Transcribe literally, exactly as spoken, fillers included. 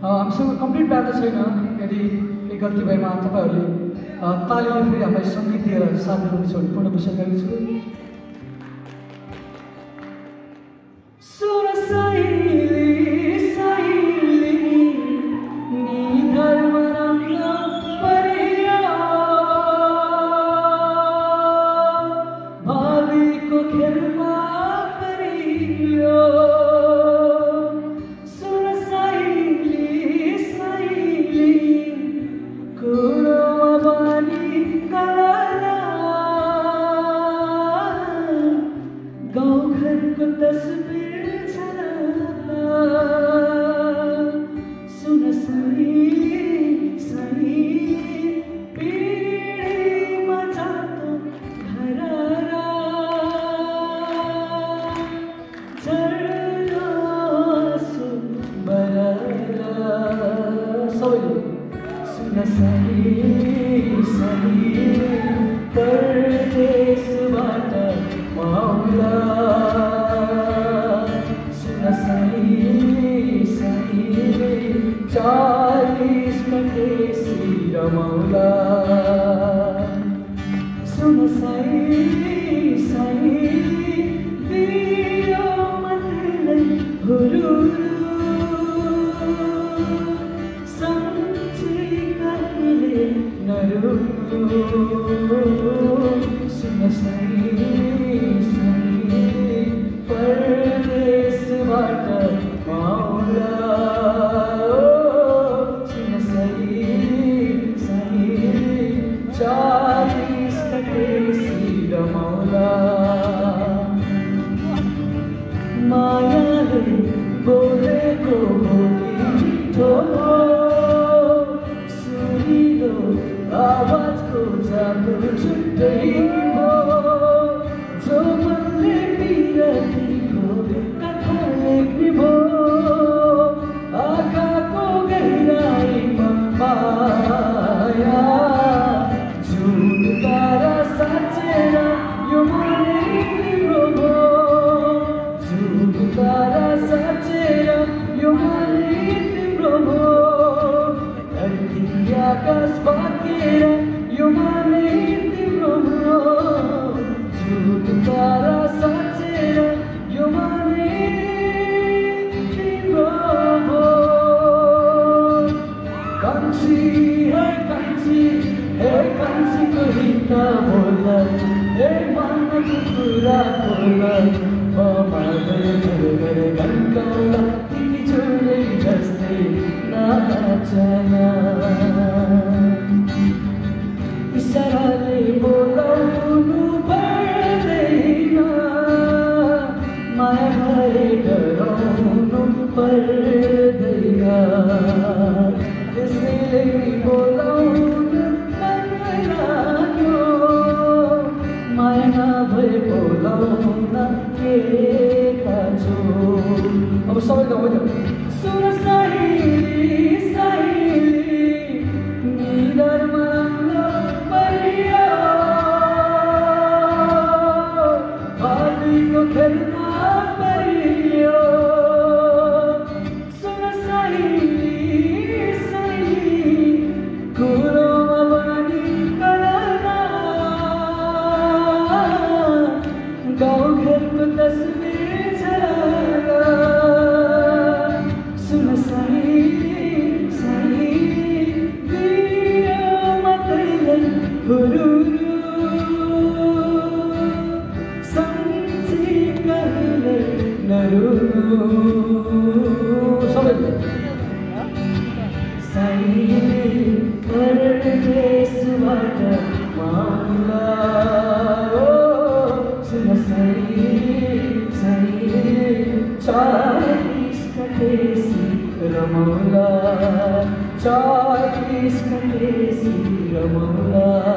हामीसँग complete band त छैन। यदि केही गल्ती भएमा तपाईँहरूले तालीले फेरि हामीलाई सङ्गीत दिएर साथ दिनुहुनेछ भने पूर्ण विश्वास गरेको छु। सुन साइली साइली निधर मरम्न परिया भावीको खेलमा परियो। सुन साइली साइली कुरोमा बानी कलाला गाउँघरको तस्बिर सुन साइली साइली पिँढीमा जातो घररा झर्ना सुबरला सबैले सुन साइली साइली परदेशबाट माउला सुन साइली साइली चालीस कटेसी रमौला सुन साइली साइली दियो मतलाई हुरुरु सम्झी कहिले नरुनु सुन साइली साइली परदेशबाट माउला सुन साइली साइली चालीस कटेसी रमौला मायाले बोलेको मिठो सुनिलो आवाजको जादु छुट्टै हो जो मनले बिरतीको कथा लेख्ने भो आँखाको गहिराईमा माया जुन तारा साँचेर यो मनै तिम्रो भो जुन तारा साँचेर यो मनै तिम्रो भो धरती आकाश भाकेर यो मनै तिम्रो भो जुन तारा साँचेर यो मनै तिम्रो भो कान्छी हे कान्छी हे कान्छीको हिता बोल हे मानको कुरा बोल मादै गरे गन्काउला तिमी छोरे जस्तै नाचना इसाराले बोलाउनु पर्दैन माया भए डराउनु पर्दैन त्यसैले बोलाउनु मन लाग्यो माया नभए बोलाउन के खाँचो। अब सबैको हो सुन साइली साइली निधर मरम्न परिया भावीको खेलमा परियो। सुन साइली साइली कुरोमा बानी कलाला गाउँघरको तस्बिर झलका सुन साइली साइली दियो मतलाई हुरुरु सम्झी कहिले नरुनु सबैले साइली परदेशबाट माउला सुन साइली साइली चालीस कटेसी रमौला चालीस कटेसी रमौला।